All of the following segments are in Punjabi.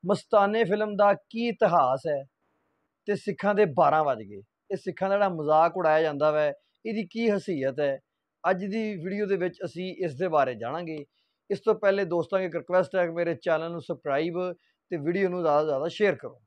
ਮਸਤਾਨੇ ਫਿਲਮ ਦਾ ਕੀ ਇਤਿਹਾਸ ਹੈ ਤੇ ਸਿੱਖਾਂ ਦੇ 12 ਵੱਜ ਗਏ। ਇਹ ਸਿੱਖਾਂ ਦਾ ਜਿਹੜਾ ਮਜ਼ਾਕ ਉਡਾਇਆ ਜਾਂਦਾ ਵੈ, ਇਹਦੀ ਕੀ ਹਸੀਅਤ ਹੈ, ਅੱਜ ਦੀ ਵੀਡੀਓ ਦੇ ਵਿੱਚ ਅਸੀਂ ਇਸ ਦੇ ਬਾਰੇ ਜਾਣਾਂਗੇ। ਇਸ ਤੋਂ ਪਹਿਲੇ ਦੋਸਤਾਂ ਇੱਕ ਰਿਕੁਐਸਟ ਹੈ ਕਿ ਮੇਰੇ ਚੈਨਲ ਨੂੰ ਸਬਸਕ੍ਰਾਈਬ ਤੇ ਵੀਡੀਓ ਨੂੰ ज़्यादा ਤੋਂ ज़्यादा ਸ਼ੇਅਰ ਕਰੋ।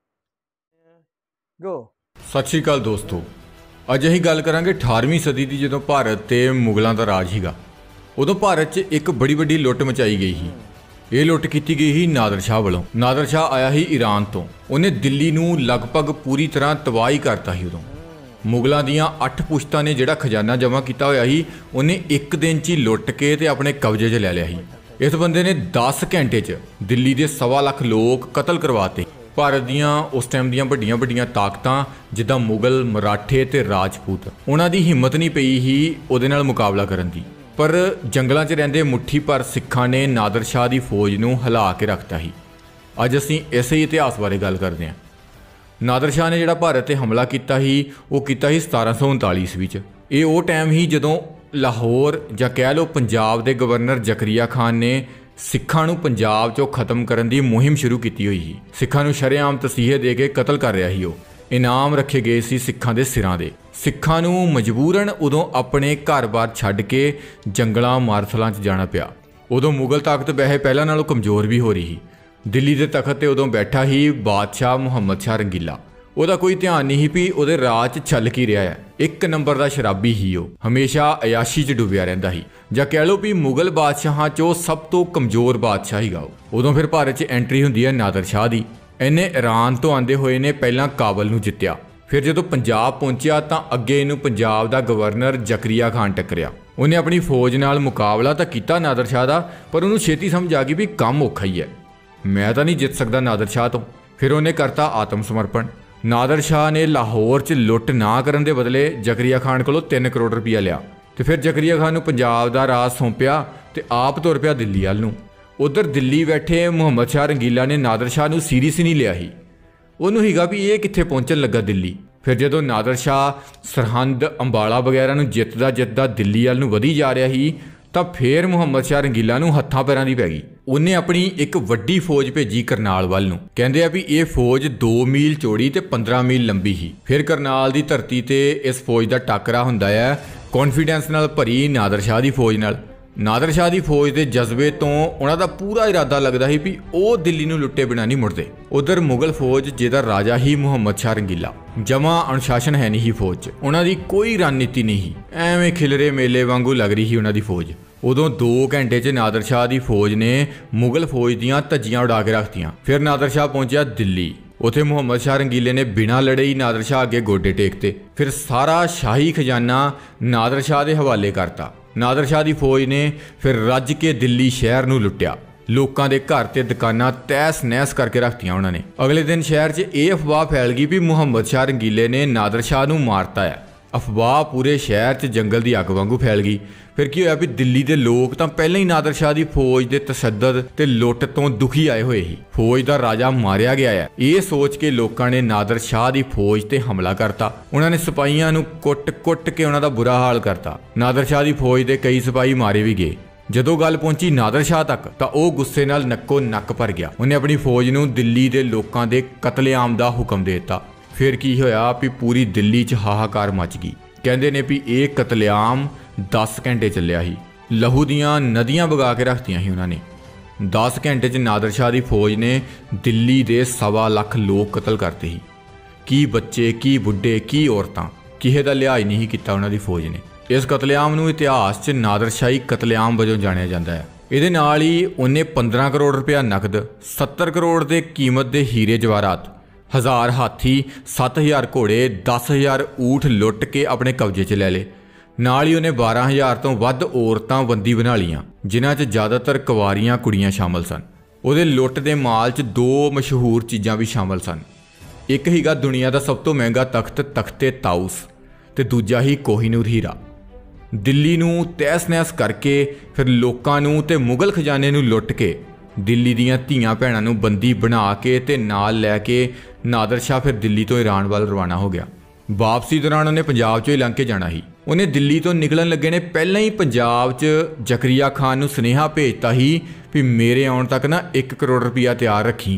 ਗੋ। ਸਤਿ ਸ਼੍ਰੀ ਅਕਾਲ ਦੋਸਤੋ, ਅੱਜ ਅਸੀਂ ਗੱਲ ਕਰਾਂਗੇ 18ਵੀਂ ਸਦੀ ਦੀ, ਜਦੋਂ ਭਾਰਤ ਤੇ ਮੁਗਲਾਂ ਦਾ ਰਾਜ ਸੀਗਾ। ਉਦੋਂ ਭਾਰਤ 'ਚ ਇੱਕ ਬੜੀ ਵੱਡੀ ਲੁੱਟ ਮਚਾਈ ਗਈ ਸੀ। ਇਹ ਲੁੱਟ ਕੀਤੀ ਗਈ ਸੀ ਨਾਦਰ ਸ਼ਾਹ ਵੱਲੋਂ। ਨਾਦਰ ਸ਼ਾਹ ਆਇਆ ਸੀ ਈਰਾਨ ਤੋਂ। ਉਹਨੇ ਦਿੱਲੀ ਨੂੰ ਲਗਭਗ ਪੂਰੀ ਤਰ੍ਹਾਂ ਤਬਾਹੀ ਕਰਤਾ ਸੀ। ਉਦੋਂ ਮੁਗਲਾਂ ਦੀਆਂ 8 ਪੁਸ਼ਤਾਂ ਨੇ ਜਿਹੜਾ ਖਜ਼ਾਨਾ ਜਮ੍ਹਾਂ ਕੀਤਾ ਹੋਇਆ ਸੀ, ਉਹਨੇ ਇੱਕ ਦਿਨ 'ਚ ਹੀ ਲੁੱਟ ਕੇ ਤੇ ਆਪਣੇ ਕਬਜ਼ੇ 'ਚ ਲੈ ਲਿਆ ਸੀ। ਇਸ ਬੰਦੇ ਨੇ 10 ਘੰਟੇ 'ਚ ਦਿੱਲੀ ਦੇ 1.25 ਲੱਖ ਲੋਕ ਕਤਲ ਕਰਵਾਤੇ। ਭਾਰਤ ਦੀਆਂ ਉਸ ਟਾਈਮ ਦੀਆਂ ਵੱਡੀਆਂ ਵੱਡੀਆਂ ਤਾਕਤਾਂ ਜਿੱਦਾਂ ਮੁਗਲ, ਮਰਾਠੇ ਤੇ ਰਾਜਪੂਤ, ਉਹਨਾਂ ਦੀ ਹਿੰਮਤ ਨਹੀਂ ਪਈ ਸੀ ਉਹਦੇ ਨਾਲ ਮੁਕਾਬਲਾ ਕਰਨ ਦੀ। ਪਰ ਜੰਗਲਾਂ 'ਚ ਰਹਿੰਦੇ ਮੁੱਠੀ ਭਰ ਸਿੱਖਾਂ ਨੇ ਨਾਦਰ ਸ਼ਾਹ ਦੀ ਫੌਜ ਨੂੰ ਹਿਲਾ ਕੇ ਰੱਖਤਾ ਸੀ। ਅੱਜ ਅਸੀਂ ਇਸੇ ਹੀ ਇਤਿਹਾਸ ਬਾਰੇ ਗੱਲ ਕਰਦੇ ਹਾਂ। ਨਾਦਰ ਸ਼ਾਹ ਨੇ ਜਿਹੜਾ ਭਾਰਤ 'ਤੇ ਹਮਲਾ ਕੀਤਾ ਸੀ, ਉਹ ਕੀਤਾ ਸੀ 1739 ਈਸਵੀ 'ਚ। ਇਹ ਉਹ ਟਾਈਮ ਸੀ ਜਦੋਂ ਲਾਹੌਰ ਜਾਂ ਕਹਿ ਲਓ ਪੰਜਾਬ ਦੇ ਗਵਰਨਰ ਜ਼ਕਰੀਆ ਖਾਨ ਨੇ ਸਿੱਖਾਂ ਨੂੰ ਪੰਜਾਬ 'ਚੋਂ ਖਤਮ ਕਰਨ ਦੀ ਮੁਹਿੰਮ ਸ਼ੁਰੂ ਕੀਤੀ ਹੋਈ ਸੀ। ਸਿੱਖਾਂ ਨੂੰ ਸ਼ਰੇਆਮ ਤਸੀਹੇ ਦੇ ਕੇ ਕਤਲ ਕਰ ਰਿਹਾ ਸੀ। ਉਹ ਇਨਾਮ ਰੱਖੇ ਗਏ ਸੀ ਸਿੱਖਾਂ ਦੇ ਸਿਰਾਂ ਦੇ। ਸਿੱਖਾਂ ਨੂੰ ਮਜਬੂਰਨ ਉਦੋਂ ਆਪਣੇ ਘਰ-ਬਾਰ ਛੱਡ ਕੇ ਜੰਗਲਾਂ ਮਾਰਥਲਾਂ 'ਚ ਜਾਣਾ ਪਿਆ। ਉਦੋਂ ਮੁਗਲ ਤਾਕਤ ਵੈਸੇ ਪਹਿਲਾਂ ਨਾਲੋਂ ਕਮਜ਼ੋਰ ਵੀ ਹੋ ਰਹੀ ਸੀ। ਦਿੱਲੀ ਦੇ ਤਖਤ 'ਤੇ ਉਦੋਂ ਬੈਠਾ ਸੀ ਬਾਦਸ਼ਾਹ ਮੁਹੰਮਦ ਸ਼ਾਹ ਰੰਗੀਲਾ। ਉਹਦਾ ਕੋਈ ਧਿਆਨ ਨਹੀਂ ਸੀ ਵੀ ਉਹਦੇ ਰਾਜ 'ਚ ਚੱਲ ਕੀ ਰਿਹਾ ਹੈ। ਇੱਕ ਨੰਬਰ ਦਾ ਸ਼ਰਾਬੀ ਸੀ। ਉਹ ਹਮੇਸ਼ਾ ਅਯਾਸ਼ੀ 'ਚ ਡੁੱਬਿਆ ਰਹਿੰਦਾ ਸੀ, ਜਾਂ ਕਹਿ ਲਓ ਵੀ ਮੁਗਲ ਬਾਦਸ਼ਾਹਾਂ 'ਚੋਂ ਸਭ ਤੋਂ ਕਮਜ਼ੋਰ ਬਾਦਸ਼ਾਹ ਸੀਗਾ ਉਹ। ਉਦੋਂ ਫਿਰ ਭਾਰਤ 'ਚ ਐਂਟਰੀ ਹੁੰਦੀ ਹੈ ਨਾਦਰ ਸ਼ਾਹ ਦੀ। ਇਹਨੇ ਈਰਾਨ ਤੋਂ ਆਂਦੇ ਹੋਏ ਨੇ ਪਹਿਲਾਂ ਕਾਬਲ ਨੂੰ ਜਿੱਤਿਆ। ਫਿਰ ਜਦੋਂ ਪੰਜਾਬ ਪਹੁੰਚਿਆ ਤਾਂ ਅੱਗੇ ਇਹਨੂੰ ਪੰਜਾਬ ਦਾ ਗਵਰਨਰ ਜ਼ਕਰੀਆ ਖਾਨ ਟੱਕਰਿਆ। ਉਹਨੇ ਆਪਣੀ ਫੌਜ ਨਾਲ ਮੁਕਾਬਲਾ ਤਾਂ ਕੀਤਾ ਨਾਦਰ ਸ਼ਾਹ ਦਾ, ਪਰ ਉਹਨੂੰ ਛੇਤੀ ਸਮਝ ਆ ਗਈ ਵੀ ਕੰਮ ਔਖਾ ਹੀ ਹੈ, ਮੈਂ ਤਾਂ ਨਹੀਂ ਜਿੱਤ ਸਕਦਾ ਨਾਦਰ ਸ਼ਾਹ ਤੋਂ। ਫਿਰ ਉਹਨੇ ਕਰਤਾ ਆਤਮ ਸਮਰਪਣ। ਨਾਦਰ ਸ਼ਾਹ ਨੇ ਲਾਹੌਰ 'ਚ ਲੁੱਟ ਨਾ ਕਰਨ ਦੇ ਬਦਲੇ ਜ਼ਕਰੀਆ ਖਾਨ ਕੋਲੋਂ 3 ਕਰੋੜ ਰੁਪਈਆ ਲਿਆ ਤੇ ਫਿਰ ਜ਼ਕਰੀਆ ਖਾਨ ਨੂੰ ਪੰਜਾਬ ਦਾ ਰਾਜ ਸੌਂਪਿਆ ਤੇ ਆਪ ਤੁਰ ਪਿਆ ਦਿੱਲੀ ਵੱਲ ਨੂੰ। ਉਧਰ ਦਿੱਲੀ ਬੈਠੇ ਮੁਹੰਮਦ ਸ਼ਾਹ ਰੰਗੀਲਾ ਨੇ ਨਾਦਰ ਸ਼ਾਹ ਨੂੰ ਸੀਰੀਅਸ ਨਹੀਂ ਲਿਆ ਸੀ। ਉਹਨੂੰ ਹੀਗਾ ਵੀ ਇਹ ਕਿੱਥੇ ਪਹੁੰਚਣ ਲੱਗਾ ਦਿੱਲੀ। ਫਿਰ ਜਦੋਂ ਨਾਦਰ ਸ਼ਾਹ ਸਰਹੰਦ, ਅੰਬਾਲਾ ਵਗੈਰਾ ਨੂੰ ਜਿੱਤਦਾ ਦਿੱਲੀ ਵੱਲ ਨੂੰ ਵਧੀ ਜਾ ਰਿਹਾ ਸੀ ਤਾਂ ਫਿਰ ਮੁਹੰਮਦ ਸ਼ਾਹ ਰੰਗੀਲਾ ਨੂੰ ਹੱਥਾਂ ਪੈਰਾਂ ਦੀ ਪੈ ਗਈ। ਉਹਨੇ ਆਪਣੀ ਇੱਕ ਵੱਡੀ ਫੌਜ ਭੇਜੀ ਕਰਨਾਲ ਵੱਲ ਨੂੰ। ਕਹਿੰਦੇ ਆ ਵੀ ਇਹ ਫੌਜ 2 ਮੀਲ ਚੌੜੀ ਤੇ 15 ਮੀਲ ਲੰਬੀ ਸੀ। ਫਿਰ ਕਰਨਾਲ ਦੀ ਧਰਤੀ ਤੇ ਇਸ ਫੌਜ ਦਾ ਟਾਕਰਾ ਹੁੰਦਾ ਹੈ ਕੌਨਫੀਡੈਂਸ ਨਾਲ ਭਰੀ ਨਾਦਰ ਸ਼ਾਹ ਦੀ ਫੌਜ ਨਾਲ। ਨਾਦਰ ਸ਼ਾਹ ਦੀ ਫੌਜ ਦੇ ਜਜ਼ਬੇ ਤੋਂ ਉਹਨਾਂ ਦਾ ਪੂਰਾ ਇਰਾਦਾ ਲੱਗਦਾ ਸੀ ਵੀ ਉਹ ਦਿੱਲੀ ਨੂੰ ਲੁੱਟੇ ਬਿਨਾਂ ਨਹੀਂ ਮੁੜਦੇ। ਉਧਰ ਮੁਗਲ ਫੌਜ ਜਿਹਦਾ ਰਾਜਾ ਹੀ ਮੁਹੰਮਦ ਸ਼ਾਹ ਰੰਗੀਲਾ, ਜਮਾਂ ਅਨੁਸ਼ਾਸਨ ਹੈ ਨਹੀਂ ਸੀ ਫੌਜ 'ਚ। ਉਹਨਾਂ ਦੀ ਕੋਈ ਰਣਨੀਤੀ ਨਹੀਂ ਸੀ, ਐਵੇਂ ਖਿਲਰੇ ਮੇਲੇ ਵਾਂਗੂ ਲੱਗ ਰਹੀ ਸੀ ਉਹਨਾਂ ਦੀ ਫੌਜ। ਉਦੋਂ 2 ਘੰਟੇ 'ਚ ਨਾਦਰ ਸ਼ਾਹ ਦੀ ਫੌਜ ਨੇ ਮੁਗਲ ਫੌਜ ਦੀਆਂ ਧੱਜੀਆਂ ਉਡਾ ਕੇ ਰੱਖਤੀਆਂ। ਫਿਰ ਨਾਦਰ ਸ਼ਾਹ ਪਹੁੰਚਿਆ ਦਿੱਲੀ। ਉੱਥੇ ਮੁਹੰਮਦ ਸ਼ਾਹ ਰੰਗੀਲੇ ਨੇ ਬਿਨਾਂ ਲੜੇ ਹੀ ਨਾਦਰ ਸ਼ਾਹ ਅੱਗੇ ਗੋਡੇ ਟੇਕਤੇ। ਫਿਰ ਸਾਰਾ ਸ਼ਾਹੀ ਖਜ਼ਾਨਾ ਨਾਦਰ ਸ਼ਾਹ ਦੇ ਹਵਾਲੇ ਕਰਤਾ। ਨਾਦਰ ਸ਼ਾਹ ਦੀ ਫੌਜ ਨੇ ਫਿਰ ਰੱਜ ਕੇ ਦਿੱਲੀ ਸ਼ਹਿਰ ਨੂੰ ਲੁੱਟਿਆ। ਲੋਕਾਂ ਦੇ ਘਰ ਤੇ ਦੁਕਾਨਾਂ ਤਹਿਸ ਨਹਿਸ ਕਰਕੇ ਰੱਖਤੀਆਂ ਉਹਨਾਂ ਨੇ। ਅਗਲੇ ਦਿਨ ਸ਼ਹਿਰ 'ਚ ਇਹ ਅਫਵਾਹ ਫੈਲ ਗਈ ਵੀ ਮੁਹੰਮਦ ਸ਼ਾਹ ਰੰਗੀਲੇ ਨੇ ਨਾਦਰ ਸ਼ਾਹ ਨੂੰ ਮਾਰਤਾ ਹੈ। ਅਫਵਾਹ ਪੂਰੇ ਸ਼ਹਿਰ 'ਚ ਜੰਗਲ ਦੀ ਅੱਗ ਵਾਂਗੂ ਫੈਲ ਗਈ। ਫਿਰ ਕੀ ਹੋਇਆ ਵੀ ਦਿੱਲੀ ਦੇ ਲੋਕ ਤਾਂ ਪਹਿਲਾਂ ਹੀ ਨਾਦਰ ਸ਼ਾਹ ਦੀ ਫੌਜ ਦੇ ਤਸ਼ੱਦਦ ਤੇ ਲੁੱਟ ਤੋਂ ਦੁਖੀ ਆਏ ਹੋਏ ਸੀ। ਫੌਜ ਦਾ ਰਾਜਾ ਮਾਰਿਆ ਗਿਆ ਹੈ, ਇਹ ਸੋਚ ਕੇ ਲੋਕਾਂ ਨੇ ਨਾਦਰ ਸ਼ਾਹ ਦੀ ਫੌਜ ਤੇ ਹਮਲਾ ਕਰਤਾ। ਉਹਨਾਂ ਨੇ ਸਿਪਾਹੀਆਂ ਨੂੰ ਕੁੱਟ-ਕੁੱਟ ਕੇ ਉਹਨਾਂ ਦਾ ਬੁਰਾ ਹਾਲ ਕਰਤਾ। ਨਾਦਰ ਸ਼ਾਹ ਦੀ ਫੌਜ ਦੇ ਕਈ ਸਿਪਾਹੀ ਮਾਰੇ ਵੀ ਗਏ। ਜਦੋਂ ਗੱਲ ਪਹੁੰਚੀ ਨਾਦਰ ਸ਼ਾਹ ਤੱਕ ਤਾਂ ਉਹ ਗੁੱਸੇ ਨਾਲ ਨੱਕੋ ਨੱਕ ਭਰ ਗਿਆ। ਉਹਨੇ ਆਪਣੀ ਫੌਜ ਨੂੰ ਦਿੱਲੀ ਦੇ ਲੋਕਾਂ ਦੇ ਕਤਲੇਆਮ ਦਾ ਹੁਕਮ ਦੇ ਦਿੱਤਾ। ਫਿਰ ਕੀ ਹੋਇਆ ਵੀ ਪੂਰੀ ਦਿੱਲੀ 'ਚ ਹਾਹਾਕਾਰ ਮਚ ਗਈ। ਕਹਿੰਦੇ ਨੇ ਵੀ ਇਹ ਕਤਲੇਆਮ 10 ਘੰਟੇ ਚੱਲਿਆ ਸੀ। ਲਹੂ ਦੀਆਂ ਨਦੀਆਂ ਵਗਾ ਕੇ ਰੱਖਤੀਆਂ ਸੀ ਉਹਨਾਂ ਨੇ। 10 ਘੰਟੇ 'ਚ ਨਾਦਰ ਸ਼ਾਹ ਦੀ ਫੌਜ ਨੇ ਦਿੱਲੀ ਦੇ 1.25 ਲੱਖ ਲੋਕ ਕਤਲ ਕਰਤੇ ਸੀ। ਕੀ ਬੱਚੇ, ਕੀ ਬੁੱਢੇ, ਕੀ ਔਰਤਾਂ, ਕਿਸੇ ਦਾ ਲਿਹਾਜ਼ ਨਹੀਂ ਕੀਤਾ ਉਹਨਾਂ ਦੀ ਫੌਜ ਨੇ। ਇਸ ਕਤਲੇਆਮ ਨੂੰ ਇਤਿਹਾਸ 'ਚ ਨਾਦਰਸ਼ਾਹੀ ਕਤਲੇਆਮ ਵਜੋਂ ਜਾਣਿਆ ਜਾਂਦਾ ਹੈ। ਇਹਦੇ ਨਾਲ ਹੀ ਉਹਨੇ 15 ਕਰੋੜ ਰੁਪਇਆ ਨਕਦ, 70 ਕਰੋੜ ਦੇ ਕੀਮਤ ਦੇ ਹੀਰੇ ਜਵਾਹਰਾਤ, 1000 ਹਾਥੀ, 7000 ਘੋੜੇ, 10000 ਊਠ ਲੁੱਟ ਕੇ ਆਪਣੇ ਕਬਜ਼ੇ 'ਚ ਲੈ ਲਏ। ਨਾਲ ਹੀ ਉਹਨੇ 12000 ਤੋਂ ਵੱਧ ਔਰਤਾਂ ਬੰਦੀ ਬਣਾ ਲਈਆਂ, ਜਿਨ੍ਹਾਂ 'ਚ ਜ਼ਿਆਦਾਤਰ ਕੁਵਾਰੀਆਂ ਕੁੜੀਆਂ ਸ਼ਾਮਲ ਸਨ। ਉਹਦੇ ਲੁੱਟ ਦੇ ਮਾਲ 'ਚ 2 ਮਸ਼ਹੂਰ ਚੀਜ਼ਾਂ ਵੀ ਸ਼ਾਮਲ ਸਨ। ਇੱਕ ਹੀਗਾ ਦੁਨੀਆ ਦਾ ਸਭ ਤੋਂ ਮਹਿੰਗਾ ਤਖਤ, ਤਖਤੇ ਤਾਊਸ, ਤੇ ਦੂਜਾ ਹੀ ਕੋਹੀਨੂਰ ਹੀਰਾ। ਦਿੱਲੀ ਨੂੰ ਤਹਿਸ ਨਹਿਸ ਕਰਕੇ ਫਿਰ ਲੋਕਾਂ ਨੂੰ ਤੇ ਮੁਗਲ ਖਜ਼ਾਨੇ ਨੂੰ ਲੁੱਟ ਕੇ ਦਿੱਲੀ ਦੀਆਂ ਧੀਆਂ ਭੈਣਾਂ ਨੂੰ ਬੰਦੀ ਬਣਾ ਕੇ ਤੇ ਨਾਲ ਲੈ ਕੇ ਨਾਦਰ ਸ਼ਾਹ ਫਿਰ ਦਿੱਲੀ ਤੋਂ ਈਰਾਨ ਵੱਲ ਰਵਾਨਾ ਹੋ ਗਿਆ। ਵਾਪਸੀ ਦੌਰਾਨ ਉਹਨੇ ਪੰਜਾਬ 'ਚੋਂ ਹੀ ਲੰਘ ਕੇ ਜਾਣਾ ਸੀ। ਉਹਨੇ ਦਿੱਲੀ ਤੋਂ ਨਿਕਲਣ ਲੱਗੇ ਨੇ ਪਹਿਲਾਂ ਹੀ ਪੰਜਾਬ 'ਚ ਜ਼ਕਰੀਆ ਖਾਨ ਨੂੰ ਸੁਨੇਹਾ ਭੇਜਤਾ ਸੀ ਵੀ ਮੇਰੇ ਆਉਣ ਤੱਕ ਨਾ 1 ਕਰੋੜ ਰੁਪਈਆ ਤਿਆਰ ਰੱਖੀ,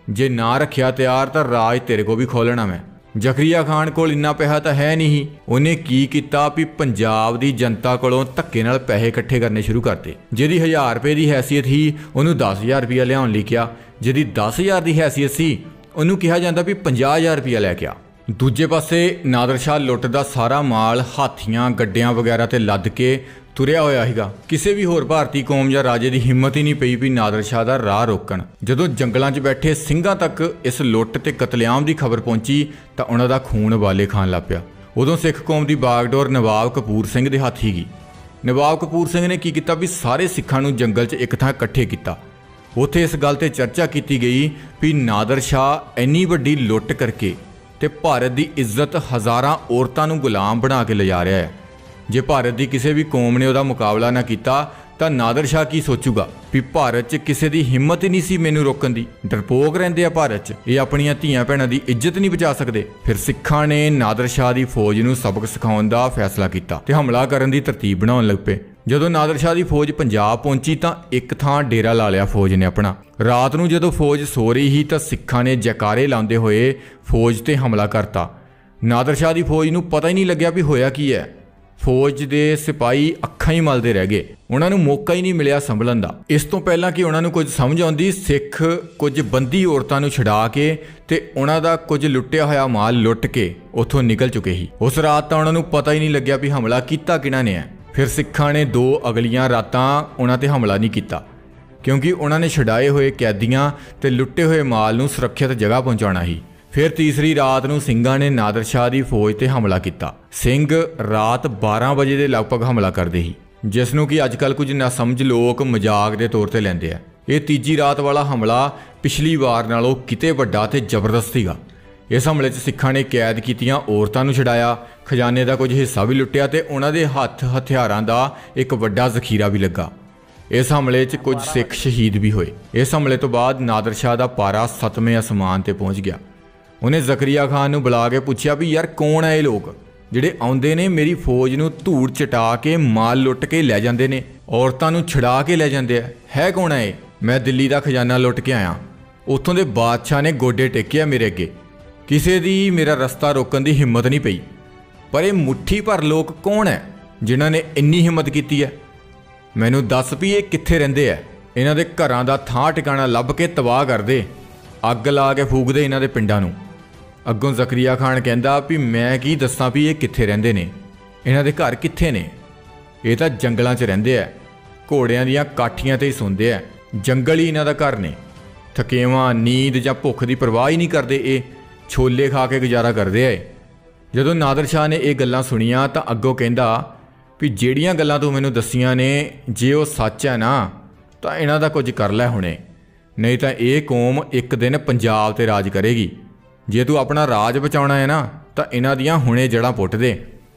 ਜੇ ਨਾ ਰੱਖਿਆ ਤਿਆਰ ਤਾਂ ਰਾਜ ਤੇਰੇ ਕੋ ਵੀ ਖੋਲਣਾ ਮੈਂ। ਜ਼ਕਰੀਆ ਖਾਨ ਕੋਲ ਇੰਨਾ ਪੈਸਾ ਤਾਂ ਹੈ ਨਹੀਂ। ਉਹਨੇ ਕੀ ਕੀਤਾ ਵੀ ਪੰਜਾਬ ਦੀ ਜਨਤਾ ਕੋਲੋਂ ਧੱਕੇ ਨਾਲ ਪੈਸੇ ਇਕੱਠੇ ਕਰਨੇ ਸ਼ੁਰੂ ਕਰਤੇ। ਜਿਹਦੀ 1000 ਰੁਪਏ ਦੀ ਹੈਸੀਅਤ ਸੀ ਉਹਨੂੰ 10,000 ਰੁਪਇਆ ਲਿਆਉਣ ਲਈ ਕਿਹਾ। ਜਿਹਦੀ 10,000 ਦੀ ਹੈਸੀਅਤ ਸੀ ਉਹਨੂੰ ਕਿਹਾ ਜਾਂਦਾ ਵੀ 50,000 ਰੁਪਇਆ ਲੈ ਕੇ ਆ। ਦੂਜੇ ਪਾਸੇ ਨਾਦਰ ਸ਼ਾਹ ਲੁੱਟ ਦਾ ਸਾਰਾ ਮਾਲ ਹਾਥੀਆਂ ਗੱਡਿਆਂ ਵਗੈਰਾ ਤੇ ਲੱਦ ਕੇ ਤੁਰਿਆ ਹੋਇਆ ਸੀਗਾ। ਕਿਸੇ ਵੀ ਹੋਰ ਭਾਰਤੀ ਕੌਮ ਜਾਂ ਰਾਜੇ ਦੀ ਹਿੰਮਤ ਹੀ ਨਹੀਂ ਪਈ ਵੀ ਨਾਦਰ ਸ਼ਾਹ ਦਾ ਰਾਹ ਰੋਕਣ। ਜਦੋਂ ਜੰਗਲਾਂ 'ਚ ਬੈਠੇ ਸਿੰਘਾਂ ਤੱਕ ਇਸ ਲੁੱਟ ਤੇ ਕਤਲੇਆਮ ਦੀ ਖਬਰ ਪਹੁੰਚੀ ਤਾਂ ਉਹਨਾਂ ਦਾ ਖੂਨ ਉਬਾਲੇ ਖਾਣ ਲੱਗ ਪਿਆ। ਉਦੋਂ ਸਿੱਖ ਕੌਮ ਦੀ ਬਾਗਡੋਰ ਨਵਾਬ ਕਪੂਰ ਸਿੰਘ ਦੇ ਹੱਥ ਸੀਗੀ। ਨਵਾਬ ਕਪੂਰ ਸਿੰਘ ਨੇ ਕੀ ਕੀਤਾ ਵੀ ਸਾਰੇ ਸਿੱਖਾਂ ਨੂੰ ਜੰਗਲ 'ਚ ਇੱਕ ਥਾਂ ਇਕੱਠੇ ਕੀਤਾ। ਉੱਥੇ ਇਸ ਗੱਲ ਤੇ ਚਰਚਾ ਕੀਤੀ ਗਈ ਵੀ ਨਾਦਰ ਸ਼ਾਹ ਇੰਨੀ ਵੱਡੀ ਲੁੱਟ ਕਰਕੇ ਤੇ ਭਾਰਤ ਦੀ ਇੱਜ਼ਤ ਹਜ਼ਾਰਾਂ ਔਰਤਾਂ ਨੂੰ ਗੁਲਾਮ ਬਣਾ ਕੇ ਲਿਜਾ ਰਿਹਾ ਹੈ। ਜੇ ਭਾਰਤ ਦੀ ਕਿਸੇ ਵੀ ਕੌਮ ਨੇ ਉਹਦਾ ਮੁਕਾਬਲਾ ਨਾ ਕੀਤਾ ਤਾਂ ਨਾਦਰ ਸ਼ਾਹ ਕੀ ਸੋਚੂਗਾ ਵੀ ਭਾਰਤ 'ਚ ਕਿਸੇ ਦੀ ਹਿੰਮਤ ਹੀ ਨਹੀਂ ਸੀ ਮੈਨੂੰ ਰੋਕਣ ਦੀ। ਡਰਪੋਕ ਰਹਿੰਦੇ ਆ ਭਾਰਤ 'ਚ, ਇਹ ਆਪਣੀਆਂ ਧੀਆਂ ਭੈਣਾਂ ਦੀ ਇੱਜ਼ਤ ਨਹੀਂ ਬਚਾ ਸਕਦੇ। ਫਿਰ ਸਿੱਖਾਂ ਨੇ ਨਾਦਰ ਸ਼ਾਹ ਦੀ ਫੌਜ ਨੂੰ ਸਬਕ ਸਿਖਾਉਣ ਦਾ ਫੈਸਲਾ ਕੀਤਾ ਤੇ ਹਮਲਾ ਕਰਨ ਦੀ ਤਰਤੀਬ ਬਣਾਉਣ ਲੱਗ ਪਏ। ਜਦੋਂ ਨਾਦਰ ਸ਼ਾਹ ਦੀ ਫੌਜ ਪੰਜਾਬ ਪਹੁੰਚੀ ਤਾਂ ਇੱਕ ਥਾਂ ਡੇਰਾ ਲਾ ਲਿਆ ਫੌਜ ਨੇ ਆਪਣਾ। ਰਾਤ ਨੂੰ ਜਦੋਂ ਫੌਜ ਸੋ ਰਹੀ ਸੀ ਤਾਂ ਸਿੱਖਾਂ ਨੇ ਜੈਕਾਰੇ ਲਾਉਂਦੇ ਹੋਏ ਫੌਜ ਤੇ ਹਮਲਾ ਕਰਤਾ। ਨਾਦਰ ਸ਼ਾਹ ਦੀ ਫੌਜ ਨੂੰ ਪਤਾ ਹੀ ਨਹੀਂ ਲੱਗਿਆ ਵੀ ਹੋਇਆ ਕੀ ਹੈ। ਫੌਜ ਦੇ ਸਿਪਾਹੀ ਅੱਖਾਂ ਹੀ ਮਲਦੇ ਰਹਿ ਗਏ, ਉਹਨਾਂ ਨੂੰ ਮੌਕਾ ਹੀ ਨਹੀਂ ਮਿਲਿਆ ਸੰਭਲਣ ਦਾ। ਇਸ ਤੋਂ ਪਹਿਲਾਂ ਕਿ ਉਹਨਾਂ ਨੂੰ ਕੁਝ ਸਮਝ ਆਉਂਦੀ, ਸਿੱਖ ਕੁਝ ਬੰਦੀ ਔਰਤਾਂ ਨੂੰ ਛੁਡਾ ਕੇ ਤੇ ਉਹਨਾਂ ਦਾ ਕੁਝ ਲੁੱਟਿਆ ਹੋਇਆ ਮਾਲ ਲੁੱਟ ਕੇ ਉੱਥੋਂ ਨਿਕਲ ਚੁੱਕੇ ਸੀ। ਉਸ ਰਾਤ ਤਾਂ ਉਹਨਾਂ ਨੂੰ ਪਤਾ ਹੀ ਨਹੀਂ ਲੱਗਿਆ ਵੀ ਹਮਲਾ ਕੀਤਾ ਕਿਹਨਾਂ ਨੇ ਹੈ। ਫਿਰ ਸਿੱਖਾਂ ਨੇ 2 ਅਗਲੀਆਂ ਰਾਤਾਂ ਉਹਨਾਂ ਤੇ ਹਮਲਾ ਨਹੀਂ ਕੀਤਾ ਕਿਉਂਕਿ ਉਹਨਾਂ ਨੇ ਛੁਡਾਏ ਹੋਏ ਕੈਦੀਆਂ ਤੇ ਲੁੱਟੇ ਹੋਏ ਮਾਲ ਨੂੰ ਸੁਰੱਖਿਅਤ ਜਗ੍ਹਾ ਪਹੁੰਚਾਉਣਾ ਸੀ। ਫਿਰ ਤੀਸਰੀ ਰਾਤ ਨੂੰ ਸਿੰਘਾਂ ਨੇ ਨਾਦਰ ਸ਼ਾਹ ਦੀ ਫੌਜ ਤੇ ਹਮਲਾ ਕੀਤਾ। ਸਿੰਘ ਰਾਤ 12 ਵਜੇ ਦੇ ਲਗਭਗ ਹਮਲਾ ਕਰਦੇ ਸੀ, ਜਿਸ ਨੂੰ ਕਿ ਅੱਜ ਕੱਲ੍ਹ ਕੁਝ ਨਾ ਸਮਝ ਲੋਕ ਮਜ਼ਾਕ ਦੇ ਤੌਰ ਤੇ ਲੈਂਦੇ ਆ। ਇਹ ਤੀਜੀ ਰਾਤ ਵਾਲਾ ਹਮਲਾ ਪਿਛਲੀ ਵਾਰ ਨਾਲੋਂ ਕਿਤੇ ਵੱਡਾ ਤੇ ਜ਼ਬਰਦਸਤ ਸੀਗਾ। ਇਸ ਹਮਲੇ 'ਚ ਸਿੱਖਾਂ ਨੇ ਕੈਦ ਕੀਤੀਆਂ ਔਰਤਾਂ ਨੂੰ ਛੁਡਾਇਆ, ਖਜ਼ਾਨੇ ਦਾ ਕੁਝ ਹਿੱਸਾ ਵੀ ਲੁੱਟਿਆ ਤੇ ਉਹਨਾਂ ਦੇ ਹੱਥ ਹਥਿਆਰਾਂ ਦਾ ਇੱਕ ਵੱਡਾ ਜ਼ਖੀਰਾ ਵੀ ਲੱਗਾ। ਇਸ ਹਮਲੇ 'ਚ ਕੁਝ ਸਿੱਖ ਸ਼ਹੀਦ ਵੀ ਹੋਏ। ਇਸ ਹਮਲੇ ਤੋਂ ਬਾਅਦ ਨਾਦਰ ਸ਼ਾਹ ਦਾ ਪਾਰਾ 7ਵੇਂ ਅਸਮਾਨ ਤੇ ਪਹੁੰਚ ਗਿਆ। ਉਹਨੇ ਜ਼ਕਰੀਆ ਖਾਨ ਨੂੰ ਬੁਲਾ ਕੇ ਪੁੱਛਿਆ ਵੀ ਯਾਰ ਕੌਣ ਹੈ ਇਹ ਲੋਕ ਜਿਹੜੇ ਆਉਂਦੇ ਨੇ ਮੇਰੀ ਫੌਜ ਨੂੰ ਧੂੜ ਚਟਾ ਕੇ ਮਾਲ ਲੁੱਟ ਕੇ ਲੈ ਜਾਂਦੇ ਨੇ, ਔਰਤਾਂ ਨੂੰ ਛੁਡਾ ਕੇ ਲੈ ਜਾਂਦੇ ਆ, ਹੈ ਕੌਣ ਹੈ ਇਹ? ਮੈਂ ਦਿੱਲੀ ਦਾ ਖਜ਼ਾਨਾ ਲੁੱਟ ਕੇ ਆਇਆ। ਉੱਥੋਂ ਦੇ ਬਾਦਸ਼ਾਹ ਨੇ ਗੋਡੇ ਟੇਕਿਆ ਮੇਰੇ ਅੱਗੇ, ਕਿਸੇ ਦੀ ਮੇਰਾ ਰਸਤਾ ਰੋਕਣ ਦੀ ਹਿੰਮਤ ਨਹੀਂ ਪਈ। ਪਰ ਇਹ ਮੁੱਠੀ ਭਰ ਲੋਕ ਕੌਣ ਹੈ ਜਿਨ੍ਹਾਂ ਨੇ ਇੰਨੀ ਹਿੰਮਤ ਕੀਤੀ ਹੈ? ਮੈਨੂੰ ਦੱਸ ਵੀ ਇਹ ਕਿੱਥੇ ਰਹਿੰਦੇ ਆ? ਇਹਨਾਂ ਦੇ ਘਰਾਂ ਦਾ ਥਾਂ ਟਿਕਾਣਾ ਲੱਭ ਕੇ ਤਬਾਹ ਕਰਦੇ, ਅੱਗ ਲਾ ਕੇ ਫੂਕ ਦੇ ਇਹਨਾਂ ਦੇ ਪਿੰਡਾਂ ਨੂੰ। ਅੱਗੋਂ ਜ਼ਕਰੀਆ ਖਾਨ ਕਹਿੰਦਾ ਵੀ ਮੈਂ ਕੀ ਦੱਸਾਂ ਵੀ ਇਹ ਕਿੱਥੇ ਰਹਿੰਦੇ ਨੇ, ਇਹਨਾਂ ਦੇ ਘਰ ਕਿੱਥੇ ਨੇ? ਇਹ ਤਾਂ ਜੰਗਲਾਂ 'ਚ ਰਹਿੰਦੇ ਆ, ਘੋੜਿਆਂ ਦੀਆਂ ਕਾਠੀਆਂ ਤੇ ਹੀ ਸੌਂਦੇ ਆ, ਜੰਗਲ ਹੀ ਇਹਨਾਂ ਦਾ ਘਰ ਨੇ। ਥਕੇਵਾਂ, ਨੀਂਦ ਜਾਂ ਭੁੱਖ ਦੀ ਪਰਵਾਹ ਹੀ ਨਹੀਂ ਕਰਦੇ, ਇਹ ਛੋਲੇ ਖਾ ਕੇ ਗੁਜ਼ਾਰਾ ਕਰਦੇ ਆ। ਜਦੋਂ ਨਾਦਰ ਸ਼ਾਹ ਨੇ ਇਹ ਗੱਲਾਂ ਸੁਣੀਆਂ ਤਾਂ ਅੱਗੋਂ ਕਹਿੰਦਾ ਵੀ ਜਿਹੜੀਆਂ ਗੱਲਾਂ ਤੂੰ ਮੈਨੂੰ ਦੱਸੀਆਂ ਨੇ ਜੇ ਉਹ ਸੱਚ ਹੈ ਨਾ ਤਾਂ ਇਹਨਾਂ ਦਾ ਕੁਝ ਕਰ ਲੈ ਹੁਣੇ, ਨਹੀਂ ਤਾਂ ਇਹ ਕੌਮ ਇੱਕ ਦਿਨ ਪੰਜਾਬ ਤੇ ਰਾਜ ਕਰੇਗੀ। ਜੇ ਤੂੰ ਆਪਣਾ ਰਾਜ ਬਚਾਉਣਾ ਹੈ ਨਾ ਤਾਂ ਇਹਨਾਂ ਦੀਆਂ ਹੁਣੇ ਜੜ੍ਹਾਂ ਪੁੱਟ ਦੇ।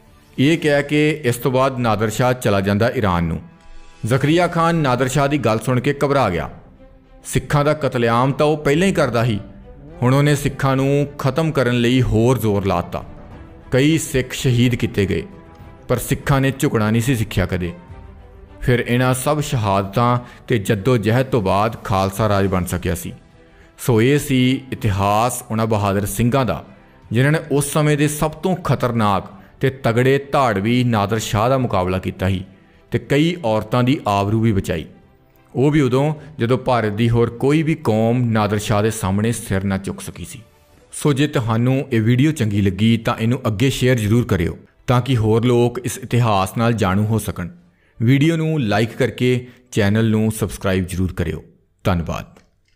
ਇਹ ਕਹਿ ਕੇ ਇਸ ਤੋਂ ਬਾਅਦ ਨਾਦਰ ਸ਼ਾਹ ਚਲਾ ਜਾਂਦਾ ਈਰਾਨ ਨੂੰ। ਜ਼ਕਰੀਆ ਖਾਨ ਨਾਦਰ ਸ਼ਾਹ ਦੀ ਗੱਲ ਸੁਣ ਕੇ ਘਬਰਾ ਗਿਆ। ਸਿੱਖਾਂ ਦਾ ਕਤਲੇਆਮ ਤਾਂ ਉਹ ਪਹਿਲਾਂ ਹੀ ਕਰਦਾ ਸੀ, ਹੁਣ ਉਹਨੇ ਸਿੱਖਾਂ ਨੂੰ ਖਤਮ ਕਰਨ ਲਈ ਹੋਰ ਜ਼ੋਰ ਲਾਤਾ। ਕਈ ਸਿੱਖ ਸ਼ਹੀਦ ਕੀਤੇ ਗਏ ਪਰ ਸਿੱਖਾਂ ਨੇ ਝੁਕਣਾ ਨਹੀਂ ਸੀ ਸਿੱਖਿਆ ਕਦੇ। ਫਿਰ ਇਹਨਾਂ ਸਭ ਸ਼ਹਾਦਤਾਂ ਤੇ ਜੱਦੋ ਜਹਿਦ ਤੋਂ ਬਾਅਦ ਖਾਲਸਾ ਰਾਜ ਬਣ ਸਕਿਆ ਸੀ। ਸੋ ਇਹ ਸੀ ਇਤਿਹਾਸ ਉਹਨਾਂ ਬਹਾਦਰ ਸਿੰਘਾਂ ਦਾ ਜਿਨ੍ਹਾਂ ਨੇ ਉਸ ਸਮੇਂ ਦੇ ਸਭ ਤੋਂ ਖਤਰਨਾਕ ਤੇ ਤਗੜੇ ਧਾੜਵੀ ਨਾਦਰ ਸ਼ਾਹ ਦਾ ਮੁਕਾਬਲਾ ਕੀਤਾ ਸੀ ਤੇ ਕਈ ਔਰਤਾਂ ਦੀ ਆਬਰੂ ਵੀ ਬਚਾਈ। ਉਹ ਵੀ ਉਦੋਂ ਜਦੋਂ ਭਾਰਤ ਦੀ ਹੋਰ ਕੋਈ ਵੀ ਕੌਮ ਨਾਦਰ ਸ਼ਾਹ ਦੇ ਸਾਹਮਣੇ ਸਿਰ ਨਾ ਚੁੱਕ ਸਕੀ ਸੀ। ਸੋ ਜੇ ਤੁਹਾਨੂੰ ਇਹ ਵੀਡੀਓ ਚੰਗੀ ਲੱਗੀ ਤਾਂ ਇਹਨੂੰ ਅੱਗੇ ਸ਼ੇਅਰ ਜ਼ਰੂਰ ਕਰਿਓ ਤਾਂ ਕਿ ਹੋਰ ਲੋਕ ਇਸ ਇਤਿਹਾਸ ਨਾਲ ਜਾਣੂ ਹੋ ਸਕਣ। ਵੀਡੀਓ ਨੂੰ ਲਾਈਕ ਕਰਕੇ ਚੈਨਲ ਨੂੰ ਸਬਸਕ੍ਰਾਈਬ ਜ਼ਰੂਰ ਕਰਿਓ। ਧੰਨਵਾਦ।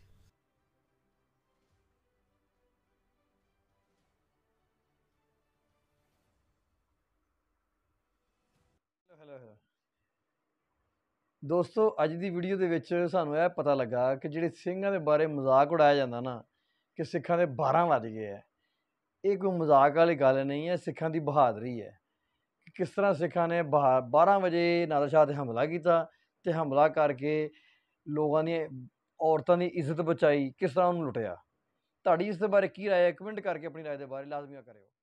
ਦੋਸਤੋ ਅੱਜ ਦੀ ਵੀਡੀਓ ਦੇ ਵਿੱਚ ਸਾਨੂੰ ਇਹ ਪਤਾ ਲੱਗਾ ਕਿ ਜਿਹੜੇ ਸਿੰਘਾਂ ਦੇ ਬਾਰੇ ਮਜ਼ਾਕ ਉਡਾਇਆ ਜਾਂਦਾ ਨਾ ਕਿ ਸਿੱਖਾਂ ਦੇ 12 ਵੱਜ ਗਏ ਹੈ, ਇਹ ਕੋਈ ਮਜ਼ਾਕ ਵਾਲੀ ਗੱਲ ਨਹੀਂ ਹੈ। ਸਿੱਖਾਂ ਦੀ ਬਹਾਦਰੀ ਹੈ ਕਿ ਕਿਸ ਤਰ੍ਹਾਂ ਸਿੱਖਾਂ ਨੇ 12 ਵਜੇ ਨਾਦਰ ਸ਼ਾਹ 'ਤੇ ਹਮਲਾ ਕੀਤਾ ਤੇ ਹਮਲਾ ਕਰਕੇ ਲੋਕਾਂ ਦੀ ਔਰਤਾਂ ਦੀ ਇੱਜ਼ਤ ਬਚਾਈ, ਕਿਸ ਤਰ੍ਹਾਂ ਉਹਨੂੰ ਲੁੱਟਿਆ। ਤੁਹਾਡੀ ਇਸ ਦੇ ਬਾਰੇ ਕੀ ਰਾਏ ਹੈ? ਕਮੈਂਟ ਕਰਕੇ ਆਪਣੀ ਰਾਏ ਦੇ ਬਾਰੇ ਲਾਜ਼ਮੀ ਕਰਿਓ।